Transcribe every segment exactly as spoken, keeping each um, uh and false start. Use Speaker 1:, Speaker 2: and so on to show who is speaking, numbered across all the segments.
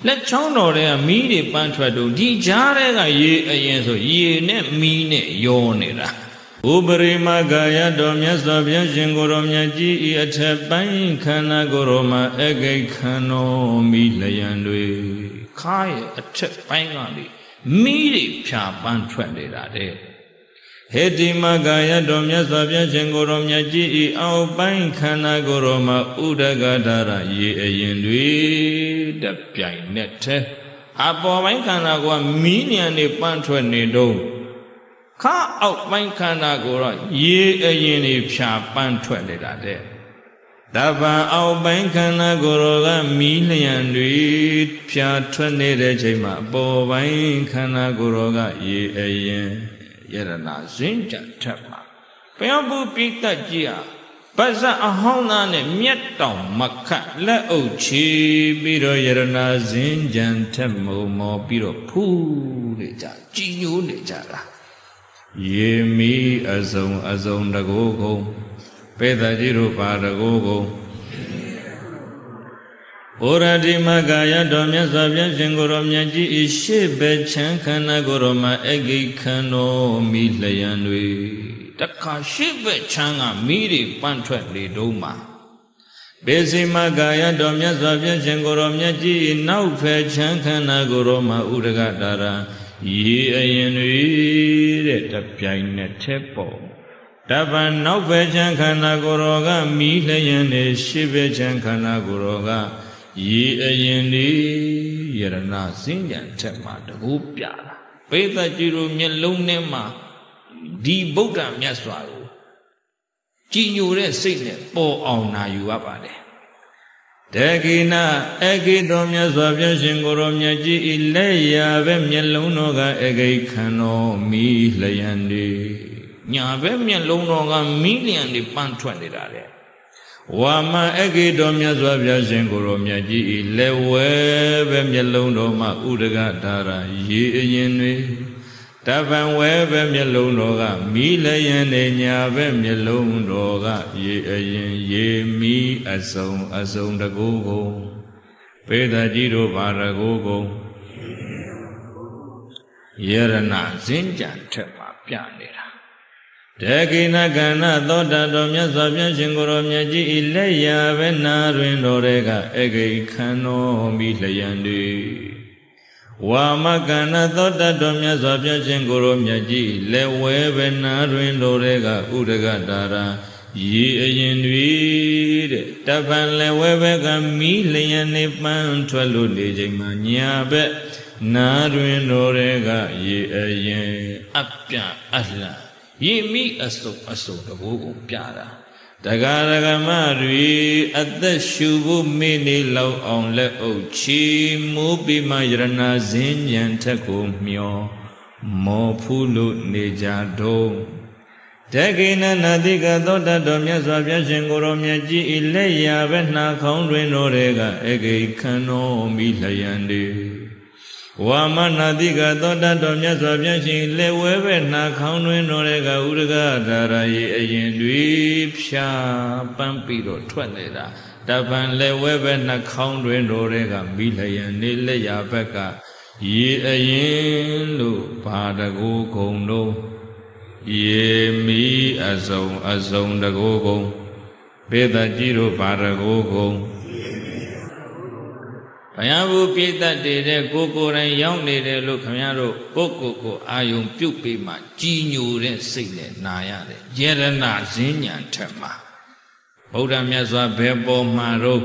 Speaker 1: လက်ချောင်းတော်တွေကမီးတွေပန်းထွက်တော့ဒီကြားထဲကရေအရင်ဆိုရေနဲ့မီးနဲ့ရောနေတာဥပရိမကာယတော်မြတ်စွာဘုရားရှင်ကိုယ်တော်မြတ်ကြီးဤအထက်ပိုင်းခန္ဓာကိုယ်တော်မှာအဂိတ်ခန္တော်မီးလျံတွေခါရဲ့အထက်ပိုင်းကလေမီးတွေဖြာပန်းထွက်နေတာတဲ့ဟေတိမကာယတော်မြတ်စွာဘုရားရှင်ကိုယ်တော်မြတ်ကြီးဤအောက်ပိုင်းခန္ဓာကိုယ်တော်မှာဥဒဂဒါရရေအရင်တွေတပြိုင်နက်တည်းအပေါ်ပိုင်းခန္ဓာကိုယ်ကမီးညံနေပန်းထွက်နေတော့ခါအောက်ပိုင်းခန္ဓာကိုယ်တော့ရေအရင်တွေဖြာပန်းထွက်နေတာတဲ့တပံအောက်ပိုင်းခန္ဓာကိုယ်တော်ကမီးလျံတွေဖြာထွက်နေတဲ့ချိန်မှာအပေါ်ပိုင်းခန္ဓာကိုယ်တော်ကရေအရင်ယရနာဇင်းကြံထက်မှာဘုရားဘုပိတ္တကြီးဟာပါဇက်အဟောင်းသားနဲ့မြတ်တောင်မခတ်လက်အုပ်ချီပြီးတော့ယရနာဇင်းကြံထက်မုံမောပြီးတော့ဖူးနေကြကြည်ညိုနေကြတာရေမီအစုံအစုံတကိုးကုန်ပေတကြီးတို့ပါတကိုးကုန်ဩရတိမကာယတော်မြတ်စွာဘုရားရှင်ကိုယ်တော်မြတ်ကြီးဤရှေ့ဘက်ချမ်းခန္ဓာကိုယ်တော်မှာအဂိခန္တော်မီလျံတွေတခါရှေ့ဘက်ချမ်းကမီးတွေပန်းထွက်လေတုံးမှာပေစီမကာယတော်မြတ်စွာဘုရားရှင်ကိုယ်တော်မြတ်ကြီးဤနောက်ဘက်ချမ်းခန္ဓာကိုယ်တော်မှာဥဒဂဒါရရေအရင်တွေတဲ့တပြိုင်နက်တည်းပေါ်တပံနောက်ဘက်ချမ်းခန္ဓာကိုယ်တော်ကမီးလျံနေရှေ့ဘက်ချမ်းခန္ဓာကိုယ်တော်ကရေအရင်ဒီယရနာစဉ္ကြံထက်မှာတကူပြတာပေသကြီးတို့မျက်လုံးထဲမှာဒီဗုဒ္ဓမြတ်စွာကိုကြည်ညိုတဲ့စိတ်နဲ့ပေါ်အောင်နာယူရပါတယ်တကိနာအဂိတော်မြတ်စွာဘုရားရှင်ကိုယ်တော်မြတ်ကြီးဤလက်ရာပဲမျက်လုံးတော်ကအဂိခန္တော်မီးလျံနေညာပဲမျက်လုံးတော်ကမီးလျံနေပန်းထွက်နေတာတဲ့ဝါမအဂိတော်မြတ်စွာဘုရားရှင်ကိုယ်တော်မြတ်ကြီးဤလက်ဝဲပဲမျက်လုံးတော်မှာဥဒဂဒါရရေအရင်တွေတပံဝဲပဲမျက်လုံးတော်ကမီးလျံနေညာပဲမျက်လုံးတော်ကရေအရင်ရေမီးအစုံအစုံတကူကုန်ပေသကြီးတို့ဘာတကူကုန်ယရနာဇင်းကြံထက်မှာပြနေတာတကိနကဏသောတာတော်မြတ်စွာဘုရားရှင်ကိုယ်တော်မြတ်ကြီးဤလက်ရာပဲနာတွင်တော်တဲ့ကအဂိခန္တော်မီလျံတွေဝါမကဏသောတာတော်မြတ်စွာဘုရားရှင်ကိုယ်တော်မြတ်ကြီးလက်ဝဲပဲနာတွင်တော်တဲ့ကဥဒဂဒါရရေအရင်တွေတဲ့တပံလက်ဝဲပဲကမီးလျံနေပန်းထွက်လို့နေချိန်မှာညာဘက်နာတွင်တော်တဲ့ကရေအရင်အပြအလှရေမိအစုံအစုံတကူကိုပြတာတဂရဂမတွေအသက်ရှူဖို့မိနေလောက်အောင်လက်အုပ်ချီမိုးပြီးမှယရနာဇင်းညံထက်ကိုမျောမောဖူးလို့နေကြတော့တကိနနာတိကသောတတော်မြတ်စွာဘုရားရှင်ကိုယ်တော်မြတ်ကြီးဤလက်ရာပဲနှာခေါင်းတွင်တော်တဲ့ကအဂိခန္တော်မိလျံတွေဝါမနာတိကသောတတော်မြတ်စွာဘုရားရှင်လက်ဝဲပဲနှာခေါင်းတွင်တော်တဲ့ကဥဒဂဒါရရေအရင်တွေဖြာပန်းပြီးတော့ထွက်နေတာတပံလက်ဝဲပဲနှာခေါင်းတွင်တော်တဲ့ကမိလျံနေလက်ရာဘက်ကရေအရင်လို့ဘာတကူကုန်တော့ရေမီအစုံအစုံတကူကုန်ပေသကြီးတို့ဘာတကူကုန်ဘုရားဘုပိဋကတည်တဲ့ကိုကိုယ်တိုင်ရောက်နေတယ်လို့ခင်ဗျားတို့ကိုကိုကိုအာယုံပြုတ်ပြီးမှကြည်ညိုတဲ့စိတ်နဲ့နာရတယ်ယရနာဇင်းညာထက်မှာဗုဒ္ဓမြတ်စွာဘယ်ပေါ်မှာတော့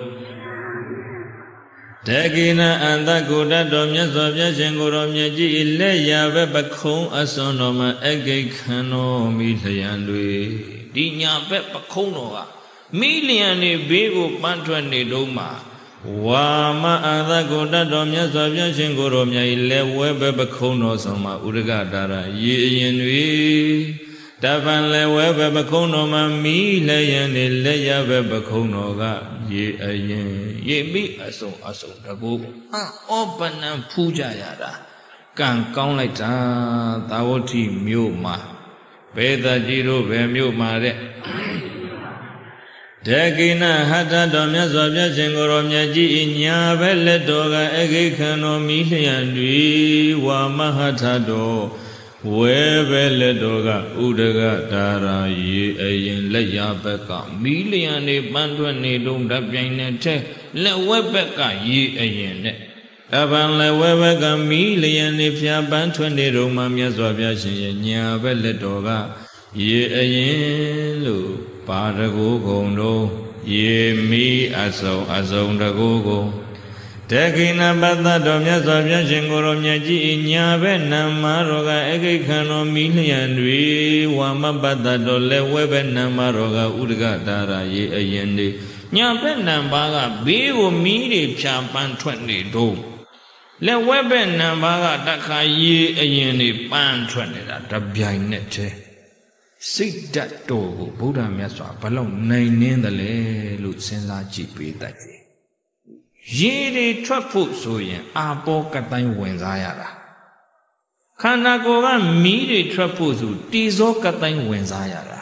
Speaker 1: တကိနအန္တကိုတတ်တော်မြတ်စွာဘုရားရှင်ကိုယ်တော်မြတ်ကြီးလက်ရာပဲပခုံးအစွန်တော်မှာအဂိခန္တော်မိလျံတွေဒီညာဘက်ပခုံးတော်ကမိလျံနေဘေးကိုပန်းထွက်နေတော့မှာဝါမအန္တကိုတတ်တော်မြတ်စွာဘုရားရှင်ကိုယ်တော်မြတ်လက်ဝဲပဲပခုံးတော်ဆောင်မှာဥဒဂဒါရရေအရင်တွေတပံလက်ဝဲပဲပခုံးတော်မှာမိလျံနေလက်ရပဲပခုံးတော်ကရေအရင်ရေမိအစုံအစုံတကူအောပနံဖူးကြရတာကံကောင်းလိုက်တာသာဝတိမြို့မှာဘေသကြီးတို့ဘယ်မြို့မှာတဲ့တ Dekina hata domya swabya chingoro myaji inya bele doga ege kano milyandwi wa mahatato webele doga udaga dara ye ayin leya beka milyane bandwa ne dum dabyaine te le webeka ye ayin ne taban le webeka milyane phya bandwa ne dum ma mya swabya shin ye nya bele doga ye ayin lu Padago gondo ye mi aso asong dago go Tekina bata domya swabya shingoro myaji inya be namaroga ege kano milyandwi wama bata dole webe namaroga udga dara ye ayende nya be nambaga bego miri pyapan twende do le webe nambaga taka ye ayende pan twende da dabyaine te Sick that dog, Buddha Meswa, Palong, nine in the lay, Lucilla Chipi that day. Yeri Trapu Suyan, Abo Katang Wenzayara. Kanagoga Miri Trapuzu, Tizo Katang Wenzayara.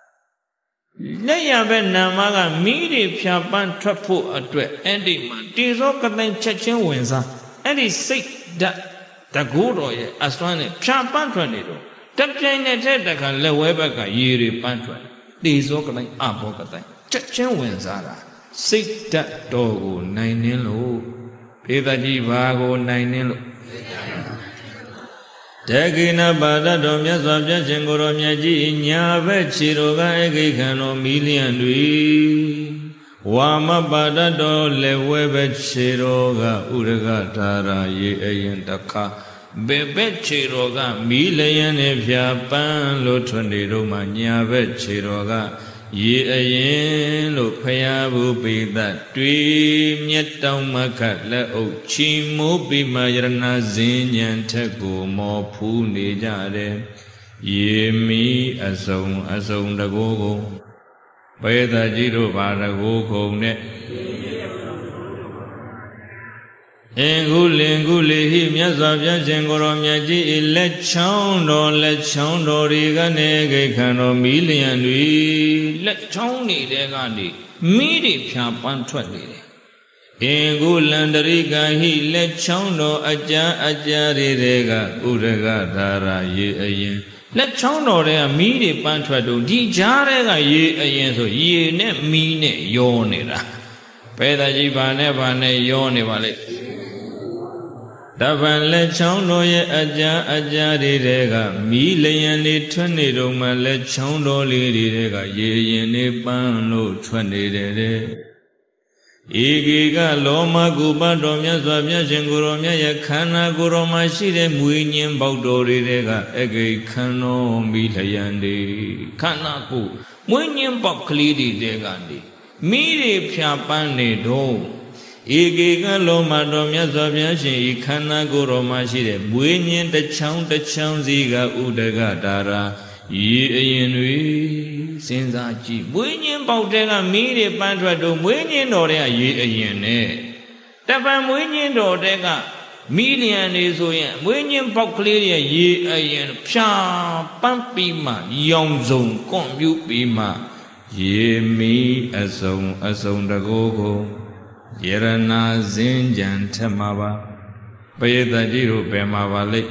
Speaker 1: Laya Benamaga Miri Piapan Trapu Adre, Eddie Man, Tizo Katang Chechen Wenza, Eddie sick that the good oil, as one Piapan Tornado. Tapjaine Tedaka Lewebaka Yiri Pantwa, these Okanai Abokatai, Chachen Wenzara, Sick that dog, nine nilo, Pedaji Vago, nine nilo. Takina Bada Domya Sabja Chengoro Myaji, Nyave Chiroga Egekano Milyandwi, Wama Bada Do Lewebe Chiroga, Uraga Tara Ye Ayantaka. Bebe chiroga milayane vyapan lo twende roma nyabe chiroga ye ayin lo phayabu pida twi myat taung makhat let auk chi mo pi ma yarana zin nyan thet ko mo phu ne jade ye mi asong asong dago ko peda ji ro ba dago khong ne Engulingulihi Myasabya Chengoro Myaji let chound or let chound or Rigane Kano Milyandwi let chowni degandi Midi Piapan Twadi Engulandariga he let chound or Aja Ajari Rega Uraga Dara Ye Ayen let chound or a midi pantwado Di Jarega Ye Ayen so ye ne mine yonira Peda Jibane Bane Yoni Vale Taban le choundo ye aja aja di rega mi layan li twende roma le choundo li di rega ye yin ni pan lo twende de de Ege ga loma guba do mya swabya shingoro mya ye khana goro ma shi de mwe nyin bout do ri rega ege khano mi layan de khana ko mwe nyin bout kli di rega ni mi ri phya pan ne do Ege ga loma do mya swabya shin khana goro ma shi de mwe nyin ta chang ta chang si ga udaga dara ye ayin wi sin sa ji mwe nyin bout de ga mi de pan twat do mwe nyin do de ga ye ayin ne ta ban mwe nyin do de ga mi lian ne so yin mwe nyin bout kle de ye ayin phya pan pi ma yong zong kwon myu pi ma ye mi asong asong da go ko Yerana Zinjan Temaba Payeta Jiro Pemavale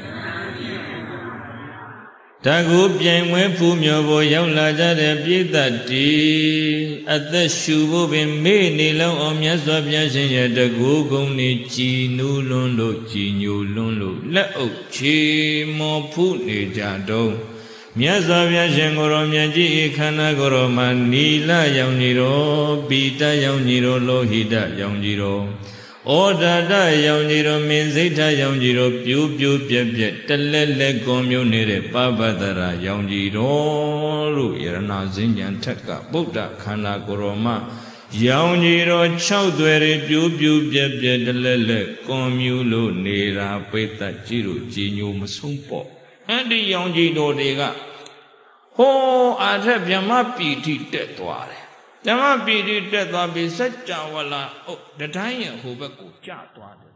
Speaker 1: Tagu Pianwe Pumyobo Yaula Jade Pietati at the Shubo Bimbe Nilo Omya Swabya Shinya Tagu Goni Chi Nulundo Chi Nulundo Leo Chi Mo Puni Jado Myasabya Shengoro Myaji Khana Goro Manila Yauniro Pita Yauniro Lohida Yauniro Odada Yauniro Minzita Yauniro Pyu Pyu Pye Pye Telele Gomyo Nere Pabadara Yauniro Ru Yerana Zinyan Taka Buddha Khana Goro Ma Yauniro Chaudwere Pyu Pyu Pye Pye Telele Gomyo Lo Nera Peta Jiru Jinyo Masumpo Andi Yauniro Dega Ho Adre Vyama Piti Tetware. Vyama Piti Tetwa be such a wala, oh, the time who be good chat.